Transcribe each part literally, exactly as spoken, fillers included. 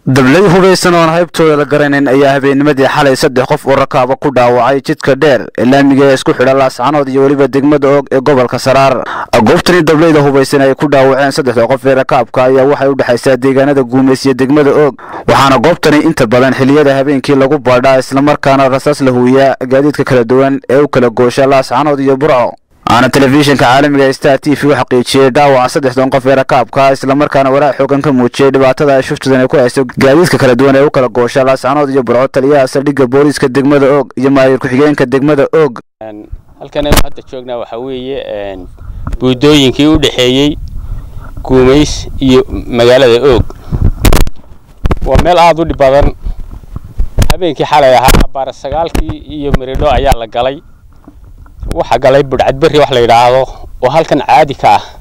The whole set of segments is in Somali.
dablay hubeysan oo haybtooda la garanayn ayaa habeennimadii xalay saddex qof oo rakaab ku dhaawacay jidka dheer ee laamiga isku xidha Laascaanood iyo waliba degmada Og ee gobolka Saraar. Goobtani dablayda hubeysan ay ku dhaawaceen saddex qof ee rakaabka ayaa waxay u dhaxaysaa deegaanada Guumeys iyo degmada Og, waxaana goobtani inta badan xilliyada habeenkii lagu baadhaa isla markaana rasaas la huuyaa gaadiidka kala duwan ee u kala goosha Laascaanood iyo Burco. أنا تلفزيون كعالمي استاتي في حقيقة شيء دعوة صدق دون قف ركاب كاس لما كان وراء حكم كموتشي دبعتها شفت ذا كويس جالس ككل دون يوكل قوش الله سبحانه وتعالى برعت ليا صدق بوليس كدقمة أوج جماهير كحجين كدقمة أوج. هل كان حتى شوقنا وحويه بودوين كيو دحيي كوميس مجال أوج ومال عادو لبعضن هبين كي حالة ها بارس سجال كي يمريدو عيال قلي waxa galay budcad bari wax la yiraahdo oo halkan caadi ka ah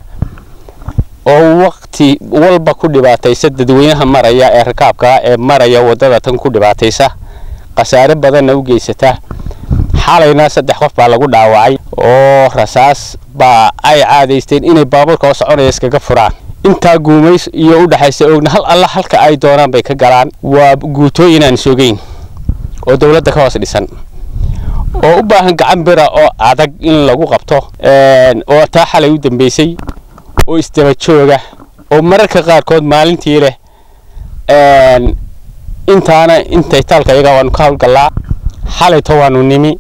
oo waqti walba ku dhibaataysa dadweynaha maraya ee rakaabka ee maraya wadada tan ku dhibaataysa qasaare badan u geysata xalayna saddex qof baa lagu dhaawacay oo rasaas baa ay caadaysteen inay baabuurka oo soconaya iskaga furaan inta Guumeys iyo u dhaxaysa Ogna hal alla halka ay doonaan bay ka galaan waa guutooyin aan soogeyn oo dawladda ka hoos dhisan oo u baahan gacan bira oo adag in lagu qabto een oo taa xalay u dambeysay oo istaba jooga oo mararka qaar kood maalintii leh een intaana intay talka iyaga waan ka hawlgalaa xalay towaanu nimi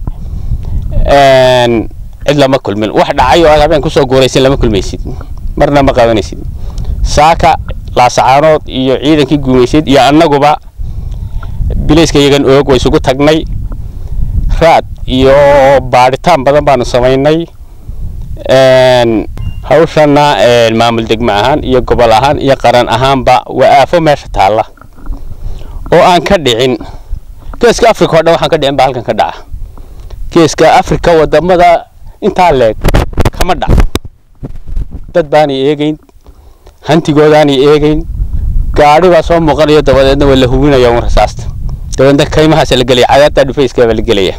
een cid lama kulmin wax dhacay oo habeen ku soo guuraysan lama kulmaysid marna ma qabanaysid saaka Laascaanood iyo ciidankii Guumeysid iyo annaguba bilayska iyagan Og way isugu tagnay raad iyo baaritaan badan baan sameeynay een hawshana ee maamul degmo ahaan iyo gobol ahaan iyo qaran ahaanba waa aafo meesha taala oo aan ka dhicin geeska Afrika oo dhan waxaan ka dhicin ba halkan ka dhaca geeska Afrika wadamada inta leeg kama dhac dad baan eegayn hantigoodaan eegayn gaariga soo muuqanayo dabadeedna waa la hubinayaa rasaasta dabadeedna kaymahaas la galay caadada dhufayska la galay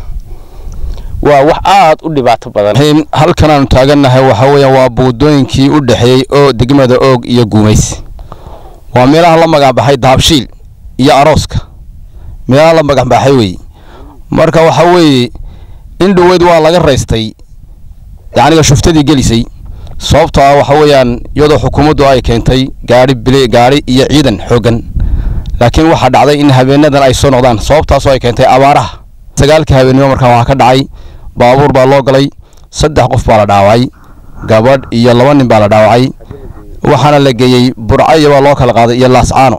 waa wax aad u dhibaato badan halkan aan taaganahay waxa weeyaan waa buudooyinkii u dhaxeeyay oo degmada Og iyo Guumeys waa meelaha la magac baxay Daabshiil iyo Arooska meelaha la magac baxay way marka waxa weey in dhaweyd waa laga reystay yaaniga shuftadii gelisay sababtoo ah waxa weeyaan iyadoo xukuumaddu ay keentay gaari bilay gaari iyo ciidan xoogan laakiin waxa dhacday in habeenadan ay soo noqdaan sababtaas oo ay keentay abaaraha sagaalka habeenimo markaa waxa ka dhacay baabuur baa loo galay saddex qof baa la dhaawacay gabadh iyo laba nin baa la dhaawacay waxaana la geeyay Burco iyo waa loo kala qaaday iyo Laascaano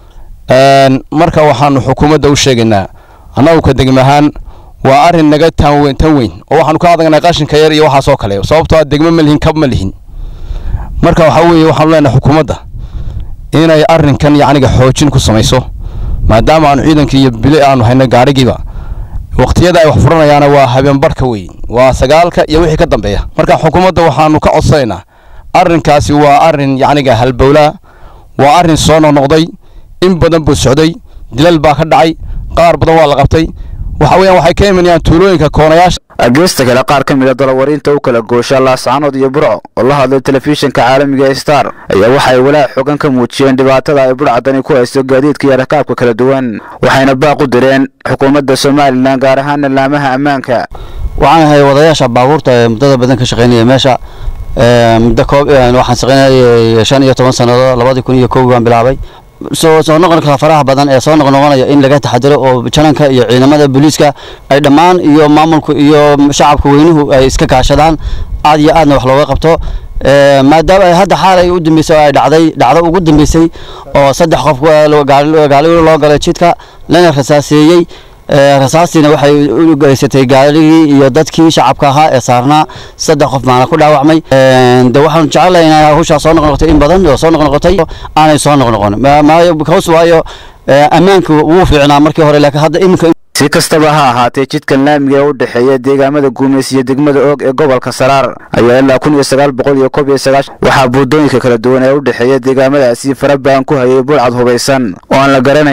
een marka waxaanu xukuumadda u sheegaynaa annagu ka degmahan waa arin naga tan weyn tan weyn oo waxaanu ka adagnay qashinka yar iyo waxa soo kale sababtoo degmo ma lihin kab ma lihin marka waxa weeye waxaanu leenahay xukuumadda inay arrinkan yaaniga xoojin ku samayso maadaama aan ciidankii iyo bilay aanu hayna gaarigiiba waqtiyada ay wax furanayaan waa habeen barka weyn waa sagaalka iyo wixii ka dambeeya marka xukuumadda waxaanu ka codsaynaa arrinkaasi waa arrin yaaniga halbowla waa arrin soo noqday in badan buu socday dilal baa ka dhacay qaar badan waa la qabtay waxa weeyaan waxay ka imanayaan tuulooyinka koonayaasha agesta kala qaar ka mid ah dalawarinta u kala goosha Laascaanood iyo Burco oo la hadlay telefishinka caalamiga Star ayaa waxay walaa xogan ka muujiyeen dhibaatada ay burcadani ku haysto gaadiidka iyo rakaabka kala duwan waxayna baaq u direen xukuumadda Soomaaliland gaar ahaan laamaha ammaanka waxaan ahay wadayaasha baabuurta ee muddada badan ka shaqeynaya meesha ee muddo koob waxaan shaqeynayay shan iyo toban sano labada kun iyo koob baan bilaabay soo soo noqon kara faraha badan ee soo noqonaya in laga taxadiro oo jananka iyo ciidamada booliiska ay dhamaan iyo maamulku iyo shacabka weynuhu ay iska kaashadaan aad iyo aadna wax looga qabto ee maadaama ay hadda xaalay u dambeysay ay dhacday dhacdo ugu dambeysay oo saddex qof gaari loo galay jidka lana rasaaseeyay rasaasina waxay u geysatay gaarigii iyo dadkii shacabka ahaa ee saarnaa saddex qof maana ku dhaawacmay ee waxaan jecelahay in hawsha soo noqotay in badan oo soo noqotay aanay soo noqon ma because waayo ammaanku wuu fiicnaa markii hore laakiin hadda imika si kastaba ha ahaatee jidkan laamiga u dhaxeeya deegaamada Guumeys iyo degmada Og ee gobolka Saraar ayaa ilaa kun iyo sagaal boqol iyo koob iyo sagaashan waxa buudooyinka kala duwan ee u dhaxeeya deegaamadaasi farabaan ku hayay burcad hubeysan oo aan la garanayn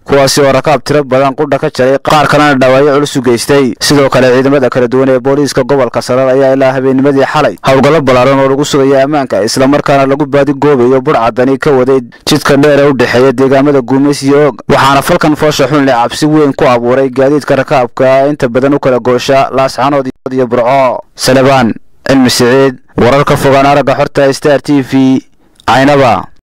kuwaasi oo rakaab tiro badan qudha ka jaray qaar kalena dhaawacyo culus u geystay sidoo kale ciidamada kala duwan ee booliiska gobolka Saraar ayaa ilaa habeennimadii xalay hawlgallo balaaran oo lagu sugayay ammaanka isla markaana lagu baadi goobayo burcadani ka waday jidka dheer ee u dhaxeeya deegaamada Guumeys iyo Og waxaana falkan foosha xun leh cabsi weyn ku abuuray gaadiidka rakaabka inta badan u kala goosha Laascaanood iyo Burco Salabaan Cilmi Saciid wararka fogaan aragga xorta Star T V Aynaba.